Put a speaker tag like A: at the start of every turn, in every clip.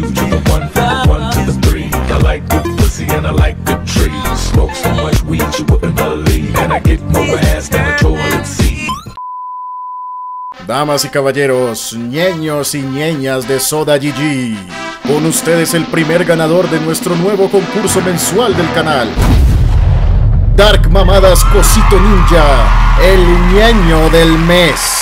A: to the one, from the one to the three. I like good pussy and I like good trees. Smoke so much weed you wouldn't believe, and I get more ass than a toilet seat.
B: Damas y caballeros, ñeños y ñeñas de Soda GG, con ustedes el primer ganador de nuestro nuevo concurso mensual del canal, Dark Mamadas Cosito Ninja, el ñeño del mes.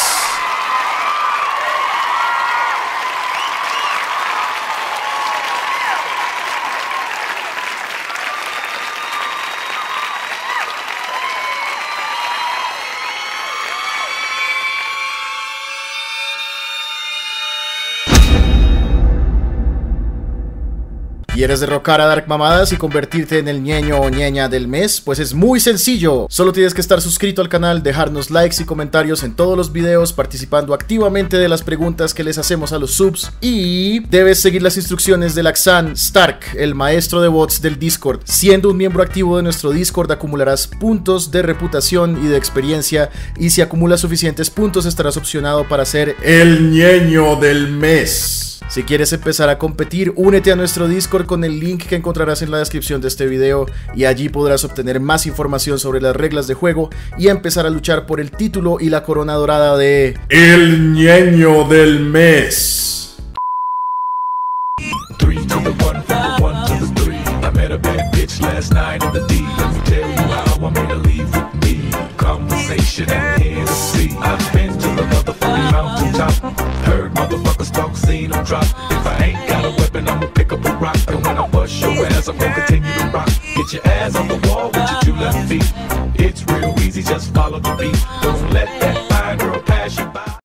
B: ¿Quieres derrocar a Dark Mamadas y convertirte en el ñeño o ñeña del mes? Pues es muy sencillo. Solo tienes que estar suscrito al canal, dejarnos likes y comentarios en todos los videos, participando activamente de las preguntas que les hacemos a los subs, y debes seguir las instrucciones de Laxan Stark, el maestro de bots del Discord. Siendo un miembro activo de nuestro Discord acumularás puntos de reputación y de experiencia, y si acumulas suficientes puntos estarás opcionado para ser el ñeño del mes. Si quieres empezar a competir, únete a nuestro Discord con el link que encontrarás en la descripción de este video, y allí podrás obtener más información sobre las reglas de juego y empezar a luchar por el título y la corona dorada de el ñeño del mes.
A: 3 to the 1, from the 1 to the 3. I met a bad bitch last night in the D. Let me tell you how I made her leave with me. Conversation and Hennessy. I've been to the motherfucking mountaintop. Heard motherfuckers talk, seen them drop. If I ain't got a weapon, I'ma pick up a rock. And when I bust your ass, I'm gonna continue to rock. Get your ass on the wall with your 2 left feet. It's real easy, just follow the beat. Don't let that